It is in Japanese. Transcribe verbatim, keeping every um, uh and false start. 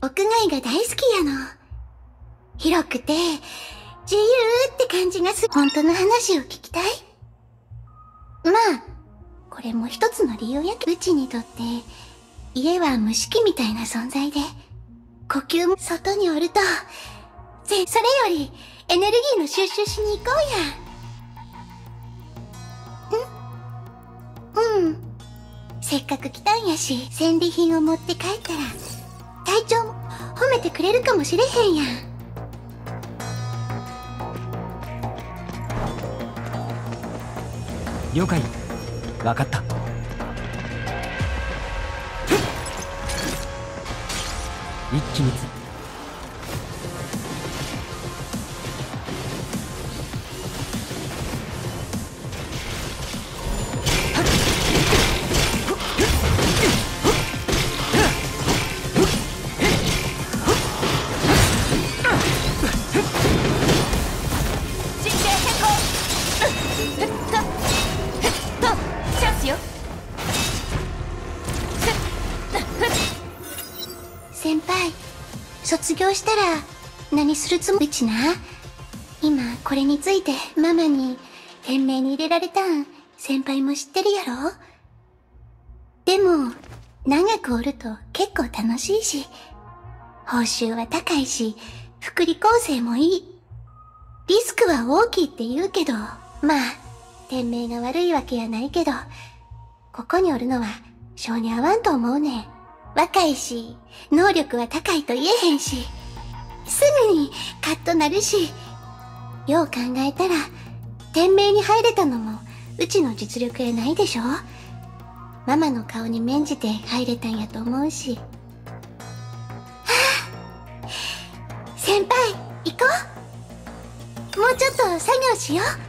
屋外が大好きやの。広くて、自由って感じがする。本当の話を聞きたい？まあ、これも一つの理由やけど、うちにとって、家は無式みたいな存在で、呼吸も外におると、ぜ、それより、エネルギーの収集しに行こうや。ん？うん。せっかく来たんやし、戦利品を持って帰ったら、隊長も褒めてくれるかもしれへんやん。 了解。わかった。一気につ先輩、卒業したら何するつもり？うちな、今これについてママに店名に入れられたん先輩も知ってるやろ？でも長くおると結構楽しいし、報酬は高いし、福利厚生もいい。リスクは大きいって言うけど、まあ店名が悪いわけやないけど、ここにおるのは性に合わんと思うねん。若いし、能力は高いと言えへんし、すぐにカッとなるし、よう考えたら、店名に入れたのも、うちの実力やないでしょ？ママの顔に免じて入れたんやと思うし。はぁ、先輩、行こう。もうちょっと作業しよう。